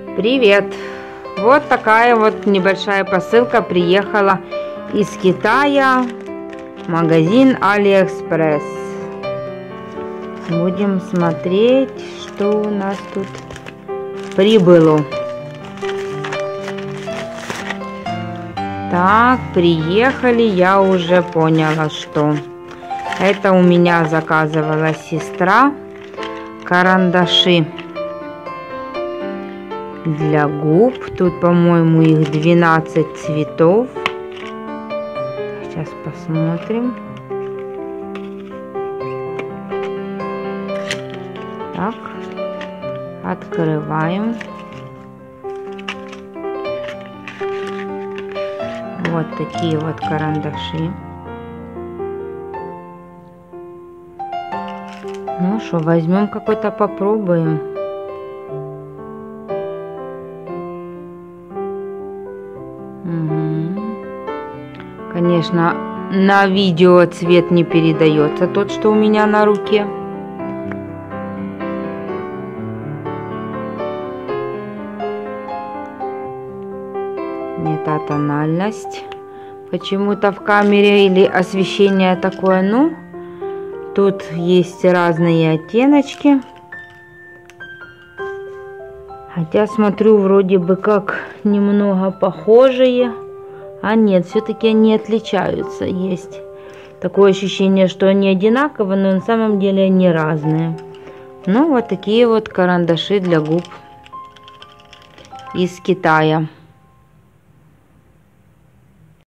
Привет! Вот такая вот небольшая посылка приехала из Китая в магазин Алиэкспресс. Будем смотреть, что у нас тут прибыло. Так, приехали, я уже поняла, что это у меня заказывала сестра. Карандаши для губ. Тут, по-моему, их 12 цветов. Сейчас посмотрим. Так, открываем. Вот такие вот карандаши. Ну что, возьмем какой-то, попробуем. Конечно, на видео цвет не передается, тот, что у меня на руке. Не та тональность. Почему-то в камере или освещение такое, ну, тут есть разные оттеночки. Хотя смотрю, вроде бы как немного похожие. А нет, все-таки они отличаются. Есть такое ощущение, что они одинаковые, но на самом деле они разные. Ну, вот такие вот карандаши для губ из Китая.